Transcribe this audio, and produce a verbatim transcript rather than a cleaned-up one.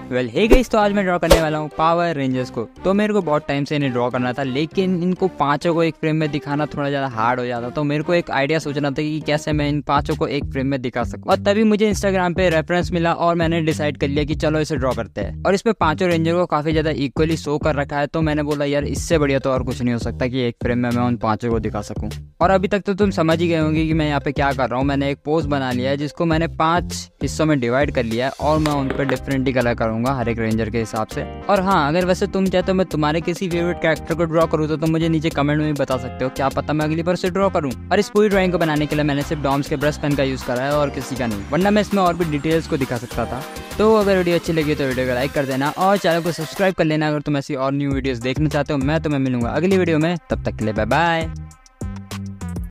Well hey guys, तो आज मैं ड्रॉ करने वाला हूँ पावर रेंजर्स को। तो मेरे को बहुत टाइम से इन्हें ड्रॉ करना था, लेकिन इनको पांचों को एक फ्रेम में दिखाना थोड़ा ज़्यादा हार्ड हो जाता। तो मेरे को एक आइडिया सोचना था कि कैसे मैं इन पांचों को एक फ्रेम में दिखा सकूँ। और तभी मुझे इंस्टाग्राम पे रेफरेंस मिला और मैंने डिसाइड कर लिया कि चलो इसे ड्रॉ करते हैं। और इसमें पांचों रेंजर को काफ़ी ज़्यादा इक्वली शो कर रखा है, तो मैंने बोला यार इससे बढ़िया तो और कुछ नहीं हो सकता कि एक फ्रेम में मैं उन पांचों को दिखा सकूँ। और अभी तक तो तुम समझ ही गए होंगे कि मैं यहाँ पे क्या कर रहा हूँ। मैंने एक पोज बना लिया है जिसको मैंने पांच हिस्सों में डिवाइड कर लिया है और मैं उन पर डिफरेंटली कलर करूँगा हर एक रेंजर के हिसाब से। और हाँ, अगर वैसे तुम चाहते हो मैं तुम्हारे किसी फेवरेट कैरेक्टर को ड्रॉ करूँ तो तुम मुझे नीचे कमेंट में भी बता सकते हो, क्या पता मैं अगली बार उसे ड्रॉ करूँ। और इस पूरी ड्राइंग को बनाने के लिए मैंने सिर्फ डॉम्स के ब्रश पेन का यूज़ करा है और किसी का नहीं, वरना मैं इसमें और भी डिटेल्स को दिखा सकता था। तो अगर वीडियो अच्छी लगी तो वीडियो को लाइक कर देना और चैनल को सब्सक्राइब कर लेना अगर तुम ऐसी और न्यू वीडियोस देखना चाहते हो। मैं तुम्हें मिलूंगा अगली वीडियो में, तब तक के लिए बाय बाय।